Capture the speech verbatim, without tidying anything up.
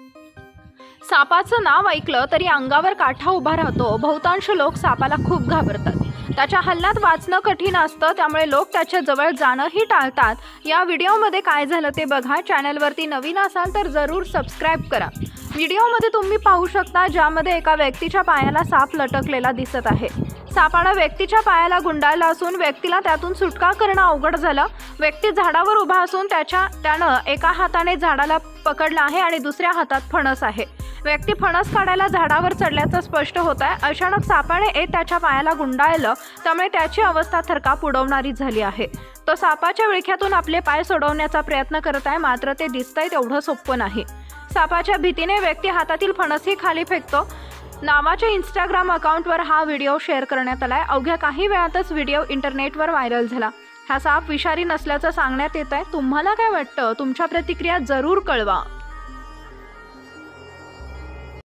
सापाचं नाव ऐकलं तरी अंगावर काठा उभा राहतो। बहुतांश लोक सापाला खूप घाबरतात। त्याच्या हल्ल्यात वाचणं कठीण असतं, त्यामुळे लोक त्याच्या जवळ जाणंही टाळतात। या व्हिडिओमध्ये काय झालं ते बघा। चॅनलवरती नवीन असाल तर जरूर सबस्क्राईब करा। व्हिडिओमध्ये तुम्ही पाहू शकता ज्यामध्ये एका व्यक्तीच्या पायाला साप लटकलेला दिसत आहे। सापानं व्यक्तीच्या पायाला गुंडाळलं असून व्यक्तीला त्यातून सुटका करणं अवघड झालं। व्यक्ती झाडावर उभा असून त्याच्या त्यानं एका हाताने झाडाला पकडलं आहे आणि दुसऱ्या हातात फणस आहे। व्यक्ती फणस काढायला झाडावर चढल्याचं स्पष्ट होत आहे। अचानक सापाने एक त्याच्या पायाला गुंडाळलं, त्यामुळे त्याची अवस्था थरकाप उडवणारी झाली आहे। तो सापाच्या विळख्यातून आपले पाय सोडवण्याचा प्रयत्न करत आहे, मात्र ते दिसतंय तेवढं सोपं नाही। सापाच्या भीतीने व्यक्ती हातातील फणसही खाली फेकतो नावाच्या इंस्टाग्राम अकाउंटवर हा व्हिडिओ शेअर करण्यात आलाय। अवघ्या काही वेळातच व्हिडिओ इंटरनेटवर व्हायरल झाला। हा साप विषारी नसल्याचं सांगण्यात येत आहे। तुम्हाला काय वाटतं? तुमच्या प्रतिक्रिया जरूर कळवा।